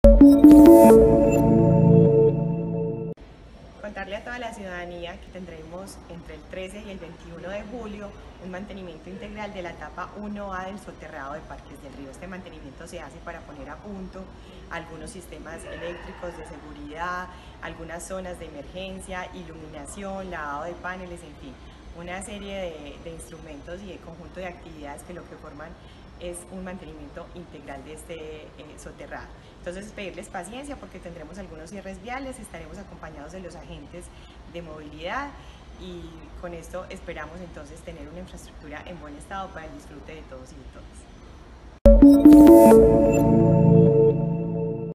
Contarle a toda la ciudadanía que tendremos entre el 13 y el 21 de julio un mantenimiento integral de la etapa 1A del soterrado de Parques del Río. Este mantenimiento se hace para poner a punto algunos sistemas eléctricos de seguridad, algunas zonas de emergencia, iluminación, lavado de paneles, en fin, una serie de instrumentos y de conjunto de actividades que lo que forman es un mantenimiento integral de este soterrado. Entonces, pedirles paciencia porque tendremos algunos cierres viales, estaremos acompañados de los agentes de movilidad y con esto esperamos entonces tener una infraestructura en buen estado para el disfrute de todos y de todas.